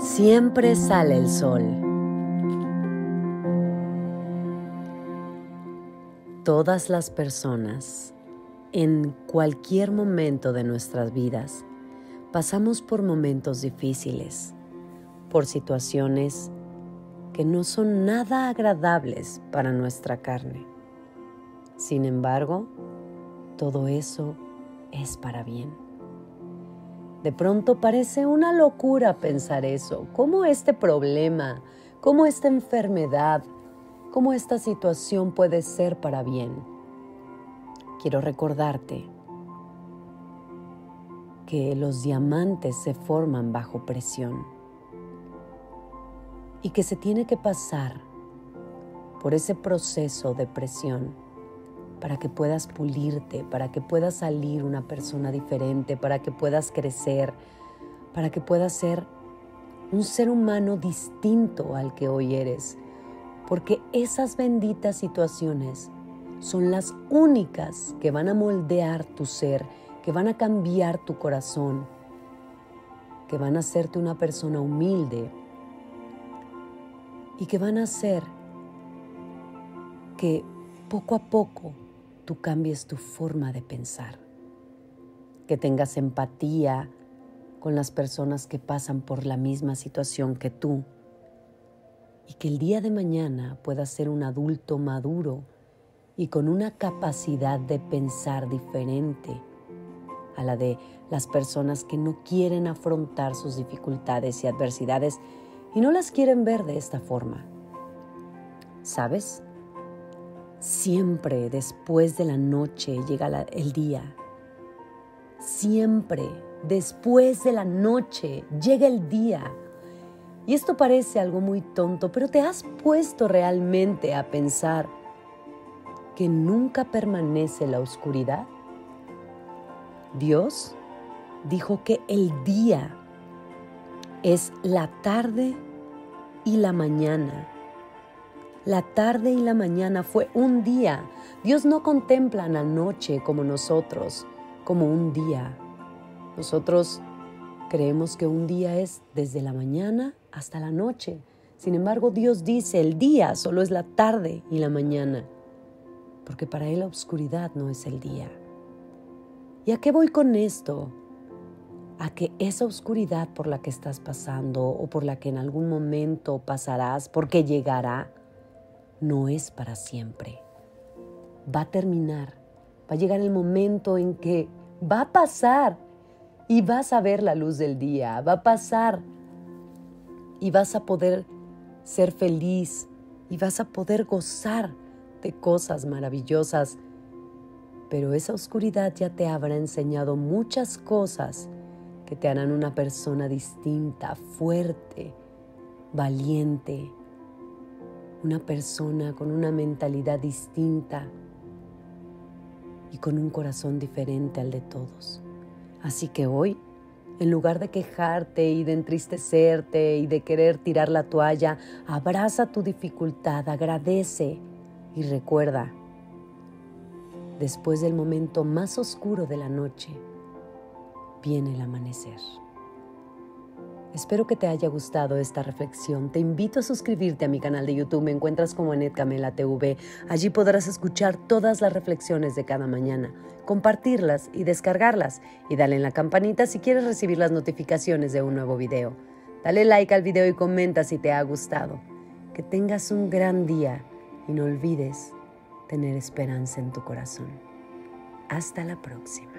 Siempre sale el sol. Todas las personas, en cualquier momento de nuestras vidas, pasamos por momentos difíciles, por situaciones que no son nada agradables para nuestra carne. Sin embargo, todo eso es para bien. De pronto parece una locura pensar eso. ¿Cómo este problema, cómo esta enfermedad, cómo esta situación puede ser para bien? Quiero recordarte que los diamantes se forman bajo presión y que se tiene que pasar por ese proceso de presión para que puedas pulirte, para que puedas salir una persona diferente, para que puedas crecer, para que puedas ser un ser humano distinto al que hoy eres. Porque esas benditas situaciones son las únicas que van a moldear tu ser, que van a cambiar tu corazón, que van a hacerte una persona humilde y que van a hacer que poco a poco tú cambies tu forma de pensar, que tengas empatía con las personas que pasan por la misma situación que tú y que el día de mañana puedas ser un adulto maduro y con una capacidad de pensar diferente a la de las personas que no quieren afrontar sus dificultades y adversidades y no las quieren ver de esta forma. ¿Sabes? Siempre después de la noche llega el día. Siempre después de la noche llega el día. Y esto parece algo muy tonto, pero ¿te has puesto realmente a pensar que nunca permanece la oscuridad? Dios dijo que el día es la tarde y la mañana. La tarde y la mañana fue un día. Dios no contempla la noche como nosotros, como un día. Nosotros creemos que un día es desde la mañana hasta la noche. Sin embargo, Dios dice el día solo es la tarde y la mañana, porque para Él la oscuridad no es el día. ¿Y a qué voy con esto? A que esa oscuridad por la que estás pasando o por la que en algún momento pasarás, porque llegará, no es para siempre. Va a terminar, va a llegar el momento en que va a pasar y vas a ver la luz del día, va a pasar y vas a poder ser feliz y vas a poder gozar de cosas maravillosas. Pero esa oscuridad ya te habrá enseñado muchas cosas que te harán una persona distinta, fuerte, valiente, una persona con una mentalidad distinta y con un corazón diferente al de todos. Así que hoy, en lugar de quejarte y de entristecerte y de querer tirar la toalla, abraza tu dificultad, agradece y recuerda, después del momento más oscuro de la noche, viene el amanecer. Espero que te haya gustado esta reflexión. Te invito a suscribirte a mi canal de YouTube. Me encuentras como Anet Camela TV. Allí podrás escuchar todas las reflexiones de cada mañana, compartirlas y descargarlas. Y dale en la campanita si quieres recibir las notificaciones de un nuevo video. Dale like al video y comenta si te ha gustado. Que tengas un gran día y no olvides tener esperanza en tu corazón. Hasta la próxima.